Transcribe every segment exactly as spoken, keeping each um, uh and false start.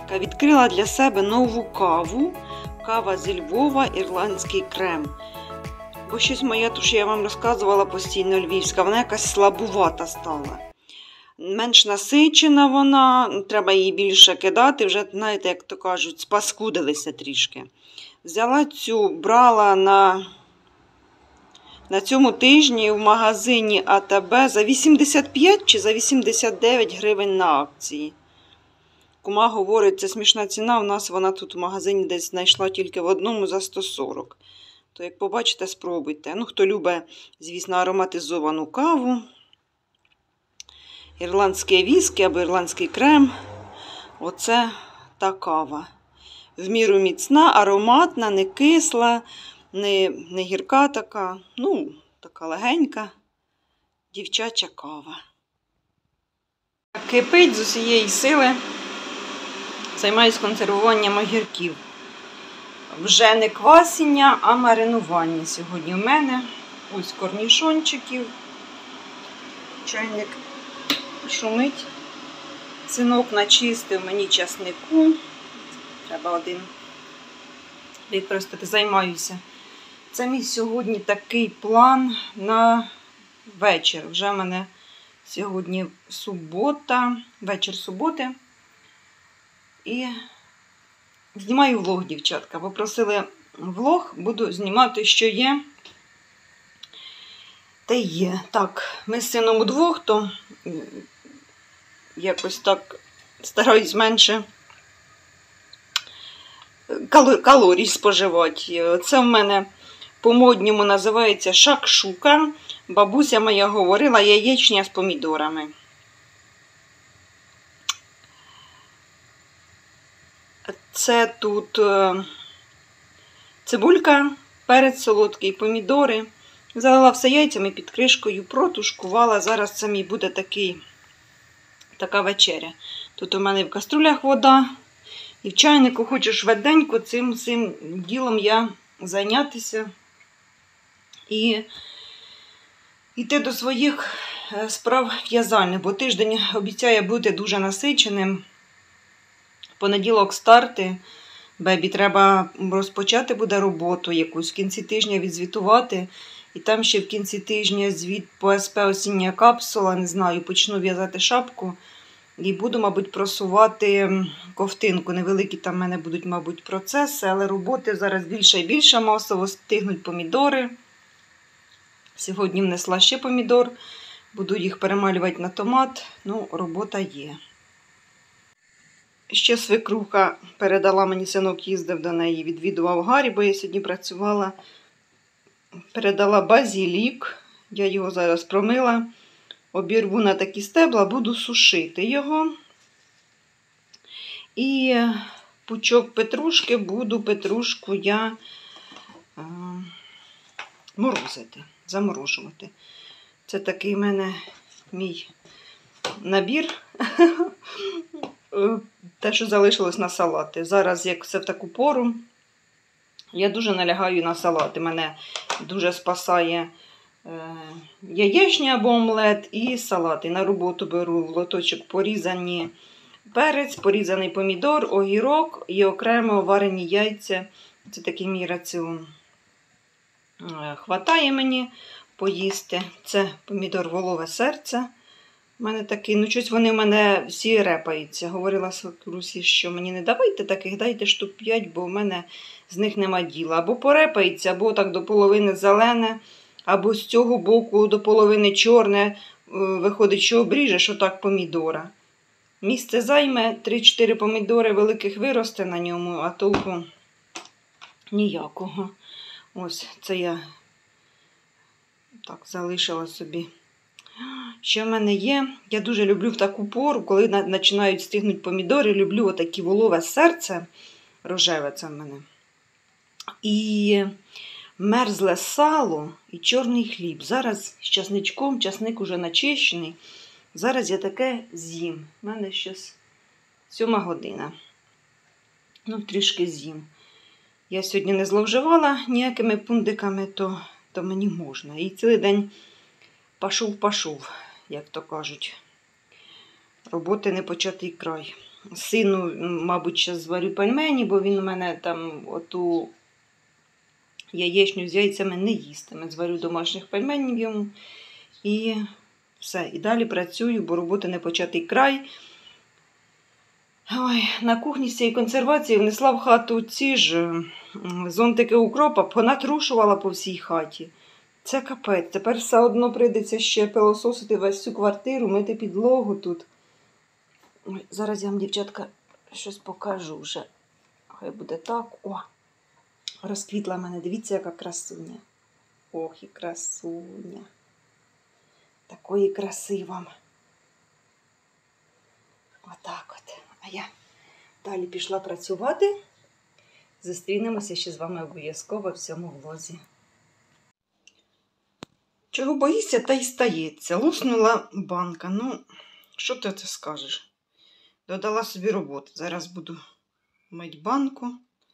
дівчатка, відкрила для себе нову каву. Кава зі Львова, ірландський крем. Бо щось моя, то що я вам розказувала постійно львівська, вона якась слабувата стала. Менш насичена вона, треба її більше кидати, вже, знаєте, як то кажуть, спаскудилися трішки. Взяла цю, брала на, на цьому тижні в магазині А Те Бе за вісімдесят п'ять чи за вісімдесят дев'ять гривень на акції. Кума говорить, це смішна ціна, у нас вона тут в магазині десь знайшла тільки в одному за сто сорок. То як побачите, спробуйте. Ну, хто любить, звісно, ароматизовану каву, ірландське віскі або ірландський крем, оце та кава. В міру міцна, ароматна, не кисла, не, не гірка така, ну, така легенька дівчача кава. Кипить з усієї сили. Займаюсь консервуванням огірків. Вже не квасіння, а маринування сьогодні у мене. Ось корнішончиків. Чайник шумить. Синок начистив мені часнику. Треба один використати. Займаюся. Це мій сьогодні такий план на вечір. Вже в мене сьогодні субота, вечір суботи. І знімаю влог, дівчатка. Попросили влог, буду знімати, що є. Та є. Так, ми з сином удвох, то якось так стараюсь менше калорій споживати. Це в мене по-модньому називається шакшука. Бабуся моя говорила, яєчня з помідорами. Це тут цибулька, перець солодкий, помідори. Залила все яйцями під кришкою, протушкувала. Зараз це мій буде такий, така вечеря. Тут у мене в каструлях вода. І в чайнику хочу швиденько цим, цим ділом я зайнятися. І йти до своїх справ в'язальних, бо тиждень обіцяє бути дуже насиченим. Понеділок старти, бебі треба розпочати буде роботу якусь, в кінці тижня відзвітувати. І там ще в кінці тижня звіт по ес пе осіння капсула, не знаю, почну в'язати шапку. І буду, мабуть, просувати ковтинку. Невеликі там в мене будуть, мабуть, процеси, але роботи зараз більше і більше, масово стигнуть помідори. Сьогодні внесла ще помідор, буду їх перемалювати на томат, ну, робота є. Ще свекруха передала мені, синок їздив до неї, відвідував Гарі, бо я сьогодні працювала. Передала базилік, я його зараз промила, обірву на такі стебла, буду сушити його. І пучок петрушки, буду петрушку я е, морозити, заморожувати. Це такий в мене мій набір. Те, що залишилось на салати. Зараз, як все в таку пору, я дуже налягаю на салати. Мене дуже спасає е, яєчня або омлет і салати. На роботу беру в лоточок порізані перець, порізаний помідор, огірок і окремо варені яйця. Це такий мій раціон. Е, хватає мені поїсти. Це помідор волове серце. У мене такий, ну щось вони в мене всі репаються. Говорила свекрусі, що мені не давайте таких, дайте штук п'ять, бо в мене з них нема діла. Або порепається, або так до половини зелене, або з цього боку до половини чорне, виходить, що обріжеш отак помідора. Місце займе, три-чотири помідори великих виросте на ньому, а толку ніякого. Ось, це я так залишила собі. Що в мене є? Я дуже люблю в таку пору, коли починають стигнути помідори, люблю отакі волове серце, рожеве це в мене. І мерзле сало і чорний хліб. Зараз з часничком, часник уже начищений. Зараз я таке з'їм. У мене зараз сьома година. Ну, трішки з'їм. Я сьогодні не зловживала ніякими пундиками, то, то мені можна. І цілий день пашув-пашув, як то кажуть. Роботи не початий край. сину, мабуть, ще зварю пельмені, бо він у мене там оту яєчню з яйцями не їстиме. Зварю домашніх пельменів йому. І все. І далі працюю, бо роботи не початий край. Ой, на кухні з цієї консервації внесла в хату ці ж зонтики укропа, понатрушувала по всій хаті. Це капець. Тепер все одно прийдеться ще пилососити весь цю квартиру, мити підлогу тут. Ой, зараз я вам, дівчатка, щось покажу вже. Хай буде так. О, розквітла в мене. Дивіться, яка красуня. Ох, і красуня. Такої краси вам. Отак от. А я далі пішла працювати. Зустрінемося ще з вами обов'язково в цьому влозі. Чого боїшся, та й стається. Луснула банка. Ну, що ти це скажеш? Додала собі роботи. Зараз буду мити банку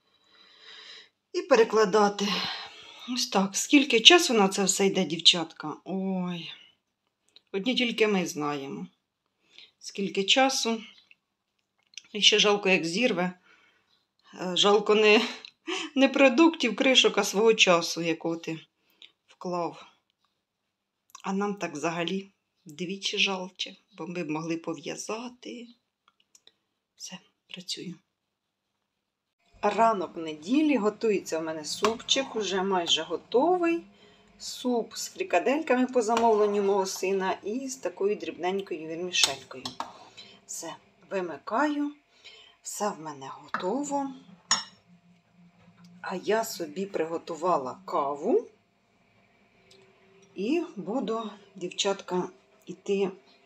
і перекладати. Ось так. Скільки часу на це все йде, дівчатка? Ой. Одні тільки ми знаємо. Скільки часу. І ще жалко, як зірве. Жалко не, не продуктів, кришок, а свого часу, якого ти вклав. А нам так взагалі двічі жалче, бо ми б могли пов'язати. Все, працюю. Ранок неділі, готується у мене супчик, уже майже готовий. Суп з фрикадельками по замовленню мого сина і з такою дрібненькою вермішелькою. Все, вимикаю. Все в мене готово. А я собі приготувала каву. І буду, дівчатка, йти.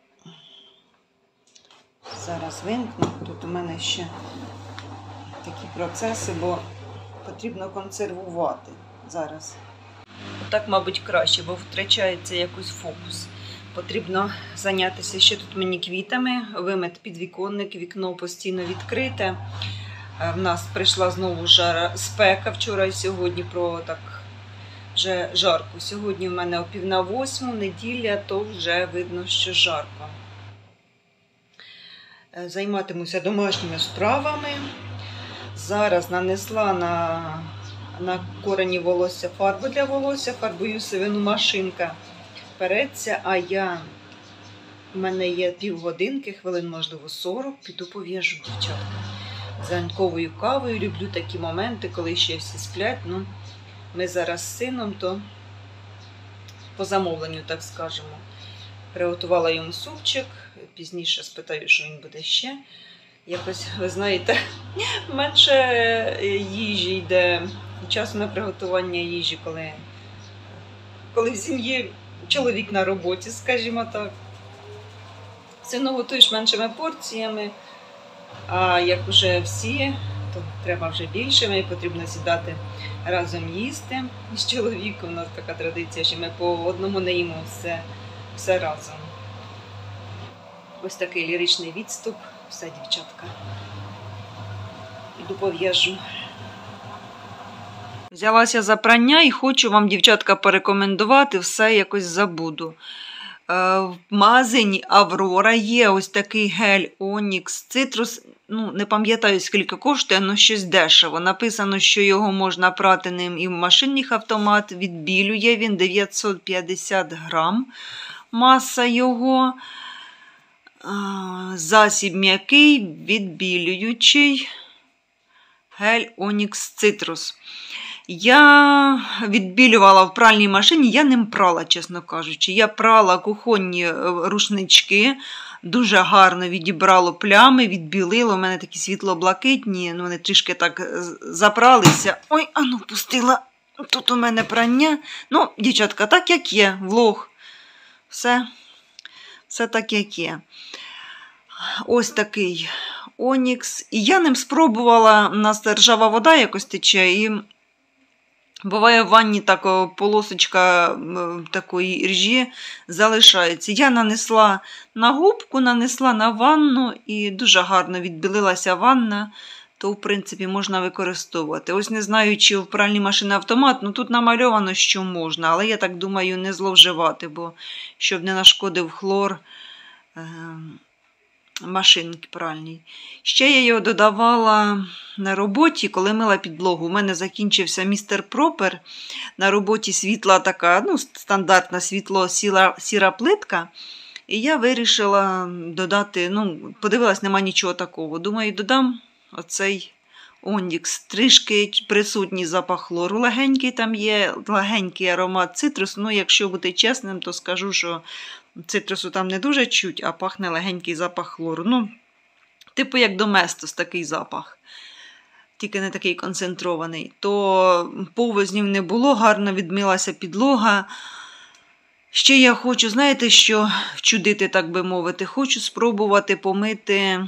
Зараз вимкну. Тут у мене ще такі процеси, бо потрібно консервувати зараз. Отак, мабуть, краще, бо втрачається якийсь фокус. Потрібно зайнятися ще тут мені квітами, вимити підвіконник, вікно постійно відкрите. В нас прийшла знову жара, спека вчора і сьогодні, про так вже жарко. Сьогодні в мене о пів на восьму, неділя, то вже видно, що жарко. Займатимуся домашніми справами. Зараз нанесла на, на корені волосся фарбу для волосся, фарбую сивину машинка. Переться, а я, в мене є півгодинки, хвилин, можливо, сорок, піду пов'яжу, дівчатка. За ранковою кавою люблю такі моменти, коли ще всі сплять. Ну, ми зараз з сином, то по замовленню, так скажемо. Приготувала йому супчик, пізніше спитаю, що він буде ще. Якось, ви знаєте, менше їжі йде, часу на приготування їжі, коли, коли в сім'ї чоловік на роботі, скажімо так. Сину готуєш меншими порціями, а як вже всі, то треба вже більшими і потрібно сідати разом їсти з чоловіком. У нас така традиція, що ми по одному не їмо все, все разом. Ось такий ліричний відступ. Все, дівчатка. Іду пов'яжу. Взялася за прання і хочу вам, дівчатка, порекомендувати, все якось забуду. В магазині Аврора є ось такий гель Onyx Citrus. Ну, не пам'ятаю, скільки коштує, але щось дешево. Написано, що його можна прати ним і в машинних автомат. Відбілює він дев'ятсот п'ятдесят грам. Маса його. Засіб м'який, відбілюючий. Гель Onyx Citrus. Я відбілювала в пральній машині, я ним прала, чесно кажучи. Я прала кухонні рушнички, дуже гарно відібрало плями, відбілило. У мене такі світло-блакитні, ну, вони трішки так запралися. Ой, а ну, пустила тут у мене прання. Ну, дівчатка, так як є, влог. Все, все так як є. Ось такий Onyx. І я ним спробувала, у нас ржава вода якось тече, і буває в ванні така полосочка такої ржі залишається. Я нанесла на губку, нанесла на ванну і дуже гарно відбілилася ванна, то в принципі можна використовувати. Ось не знаю, чи в пральній машині автомат, ну тут намальовано, що можна, але я так думаю не зловживати, бо щоб не нашкодив хлор, машинки пральній. Ще я його додавала на роботі, коли мила підлогу. У мене закінчився містер Пропер. На роботі світла така, ну, стандартна світло сіра, сіра плитка. І я вирішила додати, ну, подивилась, нема нічого такого. Думаю, додам оцей Ондікс. Трішки присутній запах хлору легенький, там є легенький аромат цитрусу. Ну, якщо бути чесним, то скажу, що цитрусу там не дуже чуть, а пахне легенький запах хлору. Ну, типу як Доместос такий запах, тільки не такий концентрований. То повознів не було, гарно відмилася підлога. Ще я хочу, знаєте, що вчудити, так би мовити, хочу спробувати помити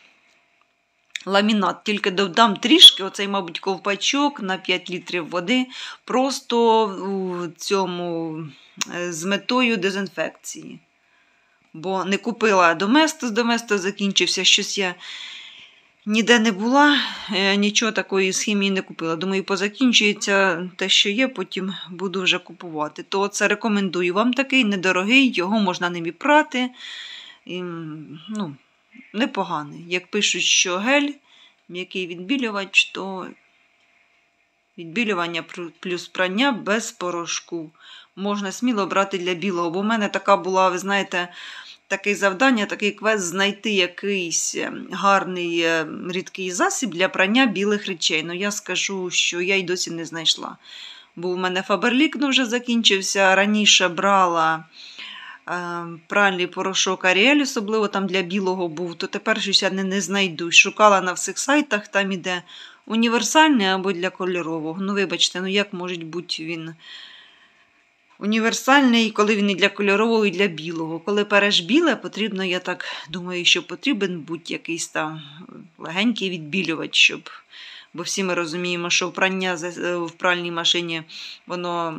ламінат. Тільки додам трішки, оцей, мабуть, ковпачок на п'ять літрів води, просто в цьому, з метою дезінфекції. Бо не купила Доместос, Доместос закінчився, щось я ніде не була, нічого такої з хімії не купила. Думаю, позакінчується те, що є, потім буду вже купувати. То це рекомендую вам такий, недорогий, його можна ним і прати. І, ну, непоганий. Як пишуть, що гель, м'який відбілювач, то відбілювання плюс прання без порошку. Можна сміло брати для білого, бо в мене така була, ви знаєте, таке завдання, такий квест знайти якийсь гарний рідкий засіб для прання білих речей. Ну, я скажу, що я й досі не знайшла. Бо у мене Фаберлік вже закінчився, раніше брала е, пральний порошок Аріель, особливо там для білого був, то тепер щось я не, не знайду. Шукала на всіх сайтах, там іде універсальний або для кольорового. Ну, вибачте, ну як може бути він універсальний, коли він і для кольорового, і для білого. Коли переш біле, потрібно, я так думаю, що потрібен будь-якийсь там легенький відбілювач, щоб... Бо всі ми розуміємо, що прання в пральній машині, воно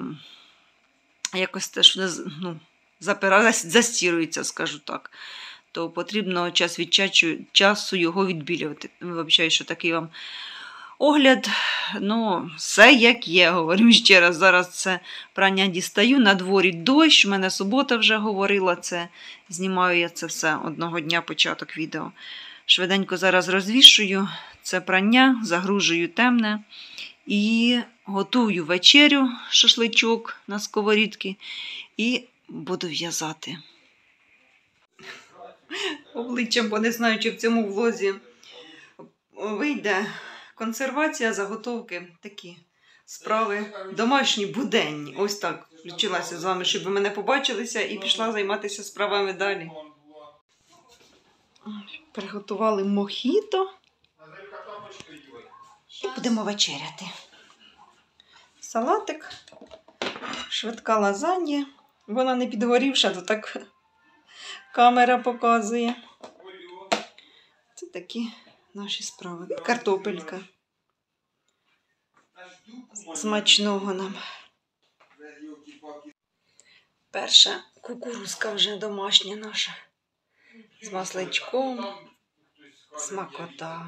якось теж, ну, запирається, застірується, скажу так. То потрібно час від часу його відбілювати. Вибачаю, що такий вам огляд. Ну, все як є, говорю ще раз. Зараз це прання дістаю, на дворі дощ, в мене субота вже говорила це. Знімаю я це все одного дня, початок відео. Швиденько зараз розвішую це прання, загружую темне і готую вечерю, шашличок на сковорідки і буду в'язати. Обличчям, бо не знаю, чи в цьому влозі вийде консервація, заготовки, такі справи домашні, буденні. Ось так включилася з вами, щоб ви мене побачилися і пішла займатися справами далі. Приготували мохіто і будемо вечеряти. Салатик, швидка лазанья. Вона не підгорівша, то так камера показує. Це такі наші справи. Картопелька. Смачного нам. Перша кукурузка вже домашня наша. З масличком. Смакота.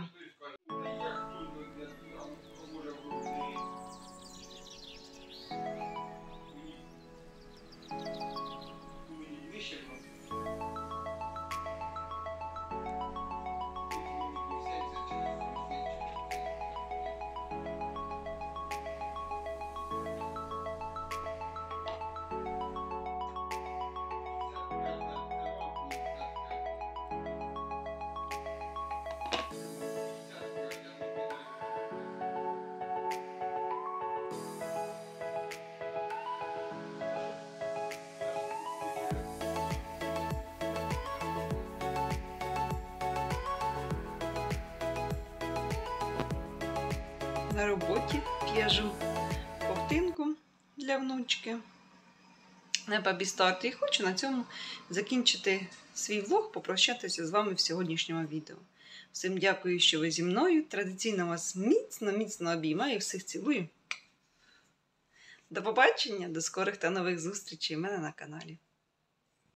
На роботі в'яжу ковтинку для внучки на бабі-старт. І хочу на цьому закінчити свій влог, попрощатися з вами в сьогоднішньому відео. Всім дякую, що ви зі мною. Традиційно вас міцно-міцно обіймаю. Всіх цілую. До побачення, до скорих та нових зустрічей у мене на каналі.